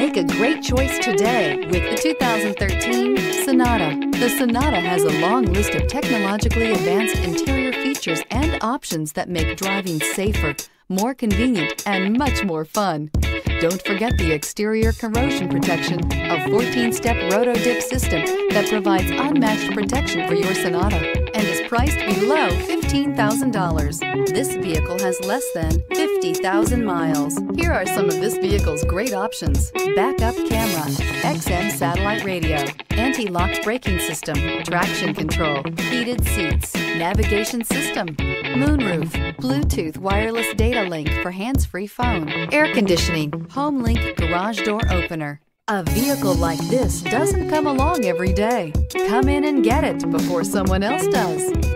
Make a great choice today with the 2013 Sonata. The Sonata has a long list of technologically advanced interior features and options that make driving safer, more convenient, and much more fun. Don't forget the exterior corrosion protection, a 14-step roto-dip system that provides unmatched protection for your Sonata and is priced below $15,000. This vehicle has less than 50,000 miles. Here are some of this vehicle's great options: backup camera, XM satellite radio, anti-lock braking system, traction control, heated seats, navigation system, moonroof, Bluetooth wireless data link for hands-free phone, air conditioning, home link garage door opener. A vehicle like this doesn't come along every day. Come in and get it before someone else does.